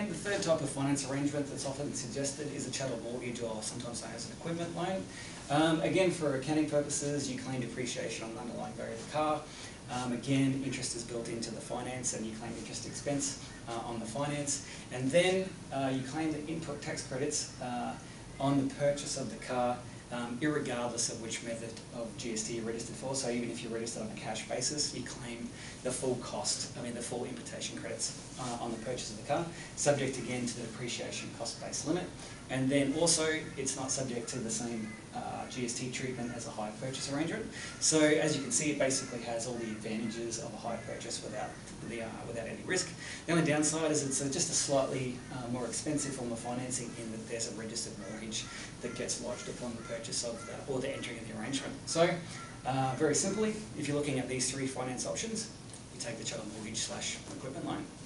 then the third type of finance arrangement that's often suggested is a chattel mortgage, or sometimes known as an equipment loan. Again, for accounting purposes, you claim depreciation on the underlying value of the car. Again, interest is built into the finance, and you claim interest expense on the finance. And then you claim the input tax credits on the purchase of the car, irregardless of which method of GST you're registered for. So even if you're registered on a cash basis, you claim the full cost, the full importation credits on the purchase of the car, subject again to the depreciation cost-based limit. And then also, it's not subject to the same GST treatment as a hire purchase arrangement. So as you can see, it basically has all the advantages of a hire purchase without any risk. The only downside is it's just a slightly more expensive form of financing, in that there's a registered mortgage that gets lodged upon the purchase of or the entering of the arrangement. So very simply, if you're looking at these three finance options, you take the chattel mortgage / equipment loan.